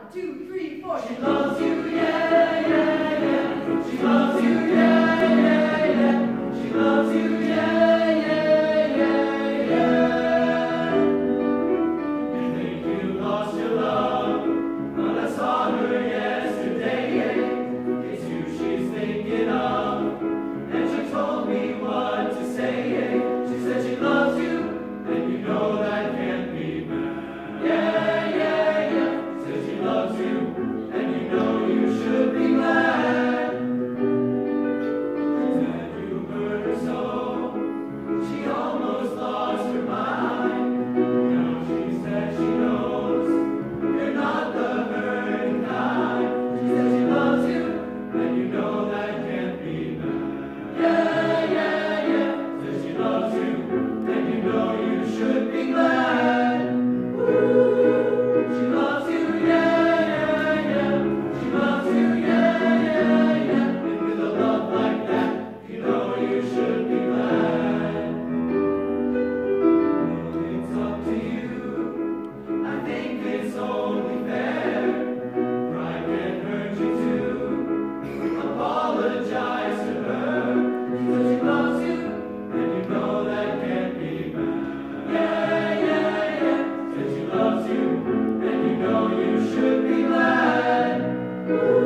2, 3, 4. She loves you, yeah, yeah, yeah. She loves you, yeah, yeah, yeah. She loves you, yeah, yeah, yeah, yeah. You think you lost your love, but I saw her yesterday. It's you she's thinking of, and she told me what to say. She said she loves you, and you know that can't be bad. Yeah, yeah, yeah. Said she loves you, and you know you should be glad. She said you hurt her so, she almost lost her mind. Now she said she knows you're not the hurting kind. She said she loves you, and you know that can't be bad. Yeah, yeah, yeah. Said she loves you, and you know you should be glad. Ooh, she loves you, yeah, yeah, yeah. She loves you, yeah, yeah, yeah. And with a love like that, you know you should be glad. Well, it's up to you. I think it's only fair. Pride can hurt you too. Apologize to her. She says she loves you, and you know that can't be bad. Yeah, yeah, yeah. Says she loves you, and you know you should be glad.